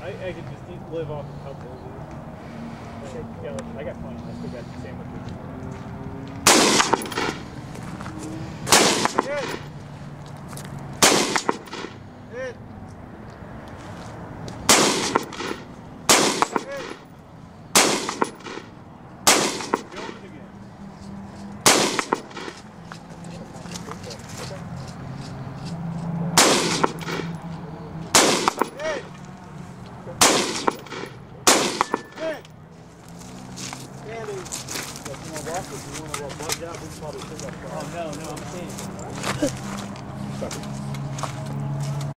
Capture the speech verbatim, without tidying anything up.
I, I could just eat, live off of how cold it is. Yeah, I got plenty. I still got the sandwiches. Good. Good. Good. Go with it again. Good. Good. Andy. If you want to walk, if you want to walk, blood job, we can probably pick up. Oh, no, no, I'm saying. Stop it.